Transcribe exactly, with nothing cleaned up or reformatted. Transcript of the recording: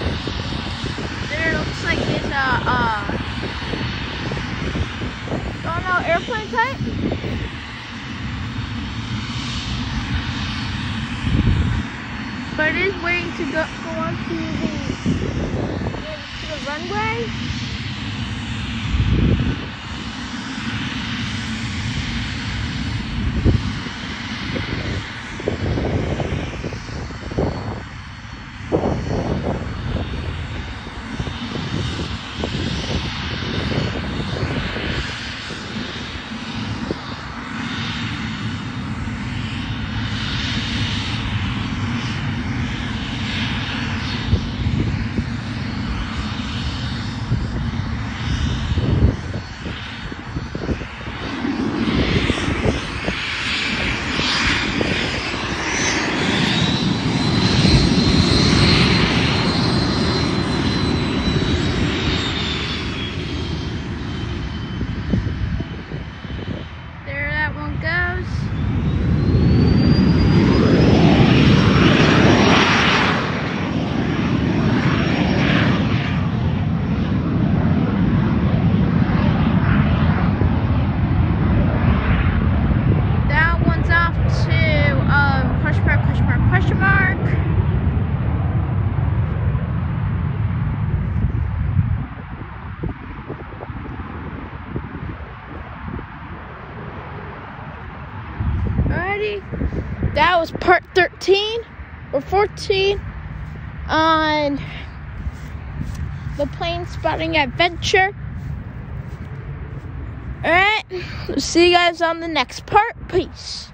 There looks like it's a, uh, don't know, airplane type? But it is waiting to go, go on to the, to the runway. Question mark. Alrighty, that was part thirteen or fourteen on the plane spotting adventure. Alright, see you guys on the next part. Peace.